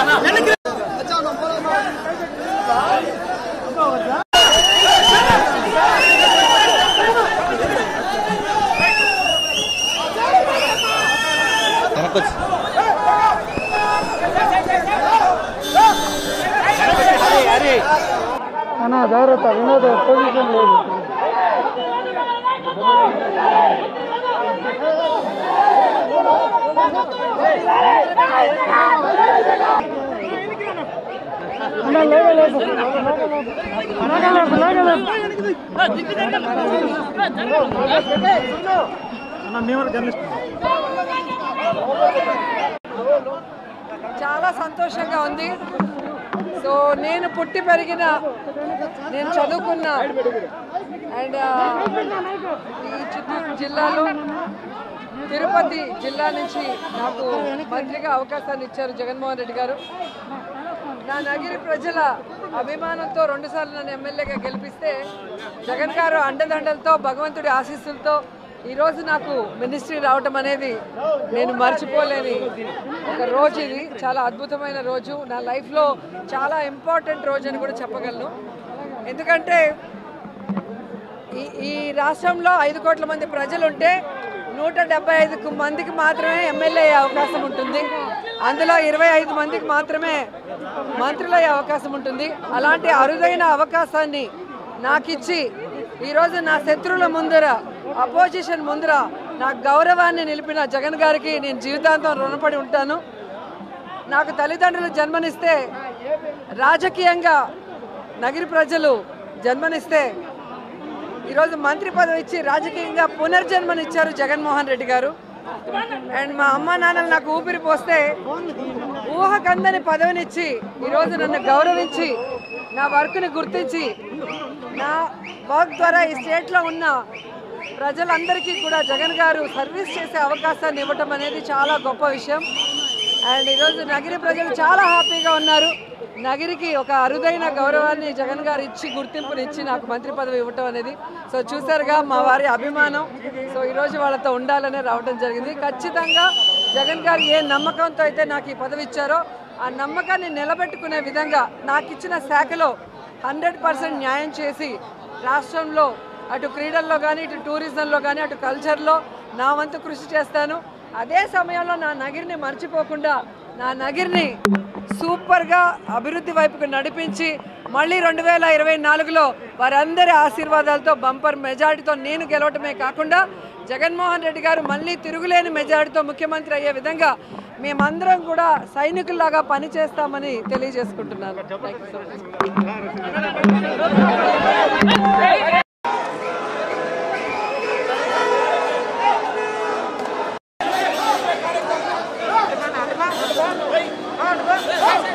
జాగ్రత్త వినోద పొజిషన్ లేదు. చాలా సంతోషంగా ఉంది. సో నేను పుట్టి పెరిగిన, నేను చదువుకున్న అండ్ ఈ చిత్తూరు జిల్లాలో తిరుపతి జిల్లా నుంచి నాకు మంత్రిగా అవకాశాన్ని ఇచ్చారు జగన్మోహన్ రెడ్డి గారు. నా నగిరి ప్రజల అభిమానంతో 2 సార్లు నన్ను ఎమ్మెల్యేగా గెలిపిస్తే జగన్ గారు అండదండలతో భగవంతుడి ఆశీస్సులతో ఈరోజు నాకు మినిస్ట్రీ రావటం అనేది నేను మర్చిపోలేని ఒక రోజు. ఇది చాలా అద్భుతమైన రోజు, నా లైఫ్లో చాలా ఇంపార్టెంట్ రోజు అని కూడా చెప్పగలను. ఎందుకంటే ఈ రాష్ట్రంలో 5 కోట్ల మంది ప్రజలు ఉంటే 175 మందికి మాత్రమే ఎమ్మెల్యే అయ్యే అవకాశం ఉంటుంది. అందులో 25 మందికి మాత్రమే మంత్రులు అయ్యే అవకాశం ఉంటుంది. అలాంటి అరుదైన అవకాశాన్ని నాకిచ్చి ఈరోజు నా శత్రువుల ముందర, అపోజిషన్ ముందర నా గౌరవాన్ని నిలిపిన జగన్ గారికి నేను జీవితాంతం రుణపడి ఉంటాను. నాకు తల్లిదండ్రులు జన్మనిస్తే, రాజకీయంగా నగిరి ప్రజలు జన్మనిస్తే ఈరోజు మంత్రి పదవి ఇచ్చి రాజకీయంగా పునర్జన్మనిచ్చారు జగన్మోహన్ రెడ్డి గారు. అండ్ మా అమ్మ నాన్నలు నాకు ఊపిరి పోస్తే ఊహకందని పదవినిచ్చి ఈరోజు నన్ను గౌరవించి నా వర్క్ని గుర్తించి నా వర్క్ ద్వారా ఈ స్టేట్లో ఉన్న ప్రజలందరికీ కూడా జగన్ గారు సర్వీస్ చేసే అవకాశాన్ని ఇవ్వటం అనేది చాలా గొప్ప విషయం. అండ్ ఈరోజు నగిరి ప్రజలు చాలా హ్యాపీగా ఉన్నారు. నగిరికి ఒక అరుదైన గౌరవాన్ని జగన్ గారు ఇచ్చి, గుర్తింపునిచ్చి నాకు మంత్రి పదవి ఇవ్వటం అనేది. సో చూసారుగా మా వారి అభిమానం. సో ఈరోజు వాళ్ళతో ఉండాలనే రావడం జరిగింది. ఖచ్చితంగా జగన్ గారు ఏ నమ్మకంతో అయితే నాకు ఈ పదవి ఇచ్చారో ఆ నమ్మకాన్ని నిలబెట్టుకునే విధంగా నాకు ఇచ్చిన శాఖలో 100% న్యాయం చేసి రాష్ట్రంలో అటు క్రీడల్లో కానీ, ఇటు టూరిజంలో కానీ, అటు కల్చర్లో నా వంతు కృషి చేస్తాను. అదే సమయంలో నా నగిరిని మర్చిపోకుండా నా నగిరిని సూపర్గా అభివృద్ధి వైపుకు నడిపించి మళ్ళీ 2024లో వారందరి ఆశీర్వాదాలతో బంపర్ మెజారిటీతో నేను గెలవటమే కాకుండా జగన్మోహన్ రెడ్డి గారు మళ్ళీ తిరుగులేని మెజారిటీతో ముఖ్యమంత్రి అయ్యే విధంగా మేమందరం కూడా సైనికుల్లాగా పనిచేస్తామని తెలియజేసుకుంటున్నాను. Thank you so much.